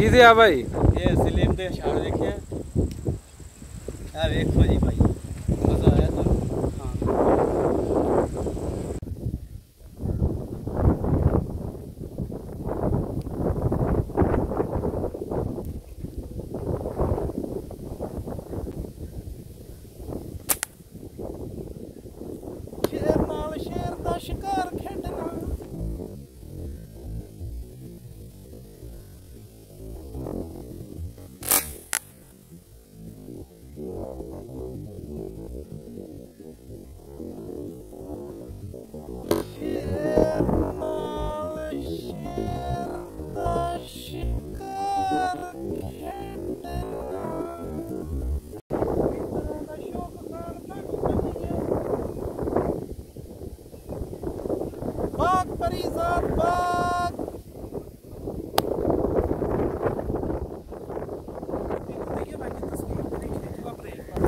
की दिया भाई ये सलीम दे शार देखिए यार, देखो जी भाई मजा आया तो। शेर नाल शेर दा शिकार खेडना। बाग परिजात बाग। देखिए भाई की तस्वीर मेरी खींचूंगा ब्रेक पर।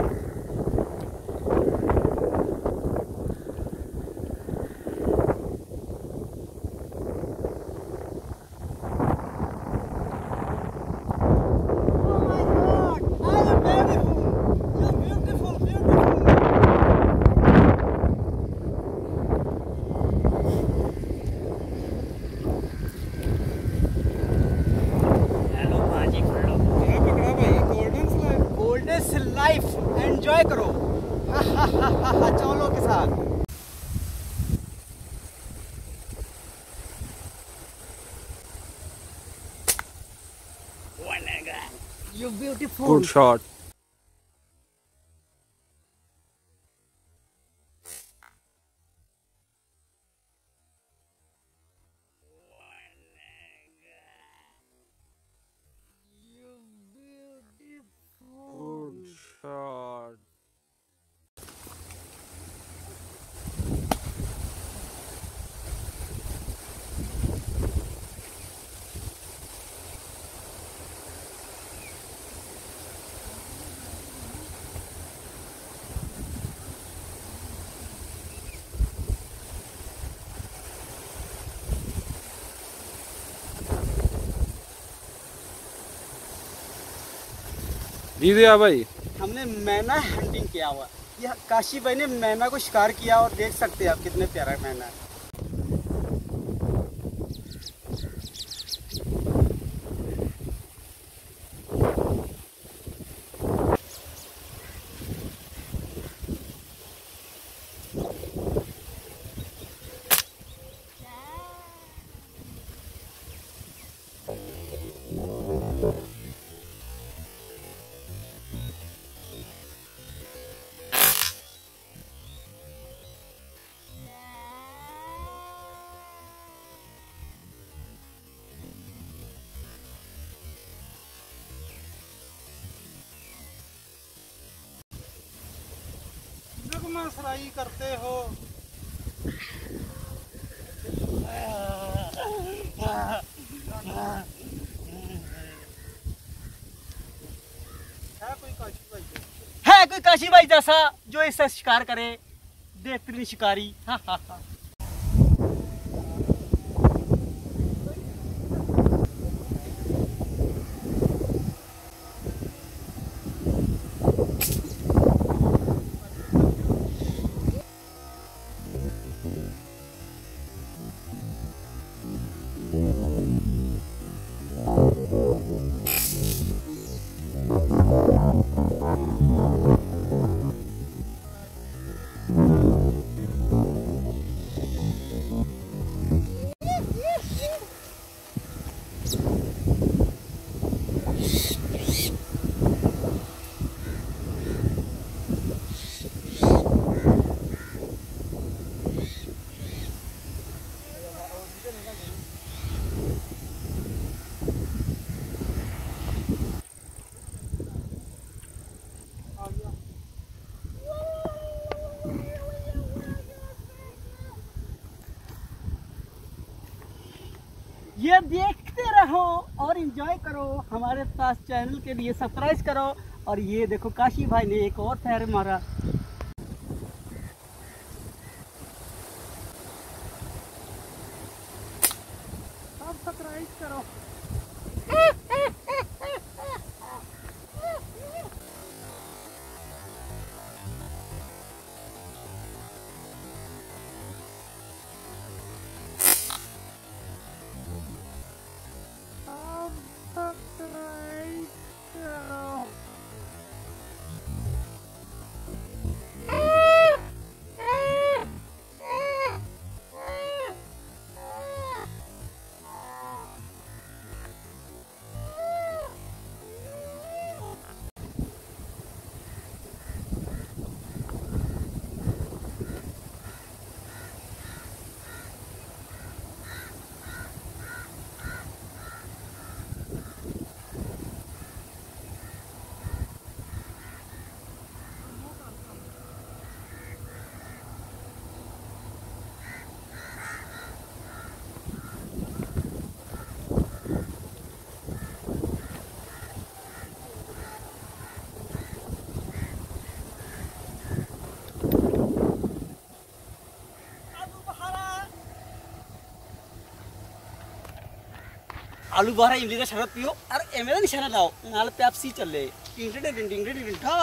लाइफ एंजॉय करो चौलों के साथ। You beautiful. Good shot. Good shot. जी दिया भाई हमने मैना हंटिंग किया हुआ। यह काशी भाई ने मैना को शिकार किया और देख सकते हैं आप कितने प्यारा मैना है। सराई करते हो है कोई काशी भाई जैसा जो इससे शिकार करे, बेहतरीन शिकारी। ये देखते रहो और एंजॉय करो। हमारे पास चैनल के लिए सब्सक्राइब करो। और ये देखो काशी भाई ने एक और पैर मारा। सब्सक्राइब करो। आलू बहरा इमली का शरबत पियो और एमे का निशाना लाओ नाल पेप्सी चले टिंग टिंग टिंग टिंग ठा।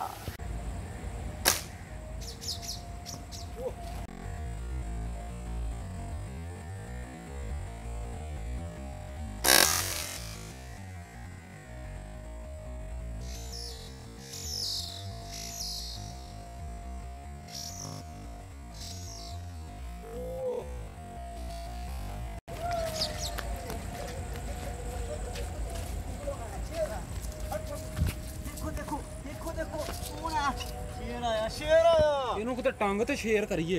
ਇਹਨੂੰ ਕਿਤੇ ਟੰਗ ਤੇ ਸ਼ੇਅਰ ਕਰੀਏ।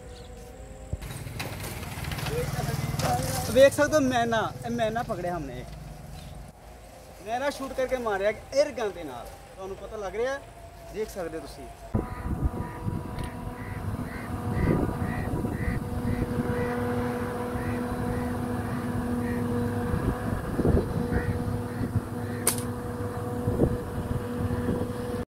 देख सकते हो मैना मैना पकड़े हमने मैना शूट करके मारे एयर गन के नाल ਤੁਹਾਨੂੰ पता लग रहा है देख सकते हो तुसी।